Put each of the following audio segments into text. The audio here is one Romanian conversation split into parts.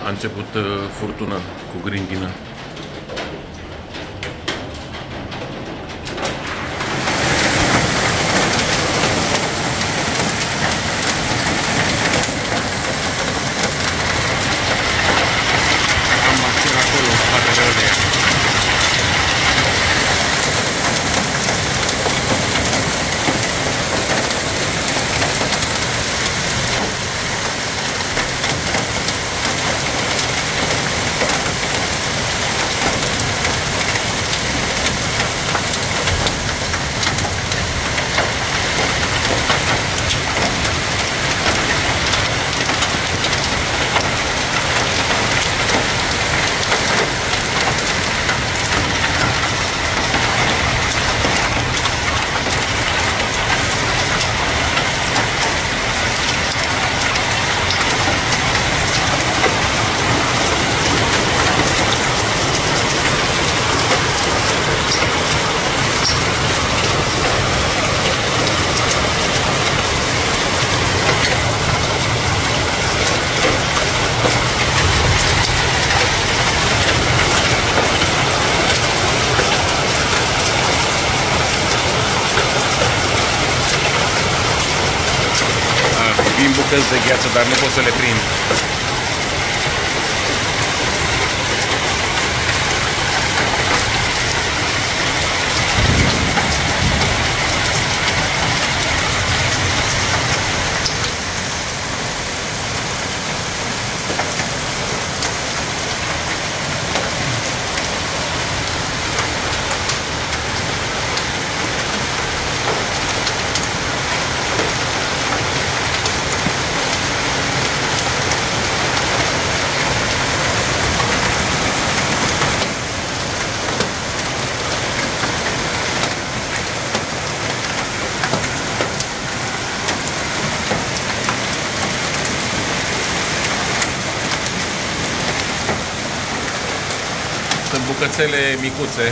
A început furtuna cu grindină. Am mașina acolo, în spatele ăleia. Vin bucăți de gheață, dar nu pot să le prind. Sunt bucățele micuțe.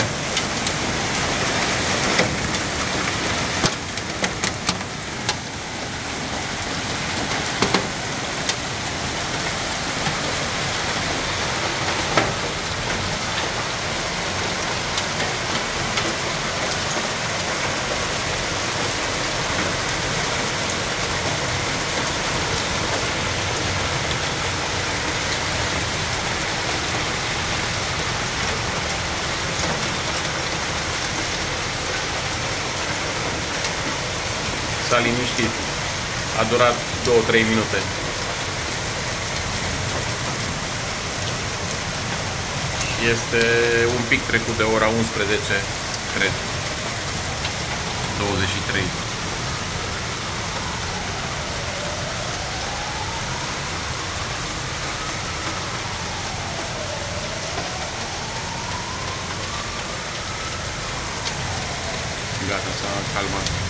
S-a liniștit. A durat 2-3 minute. Este un pic trecut de ora 11, cred. 23. Gata, s-a calmat.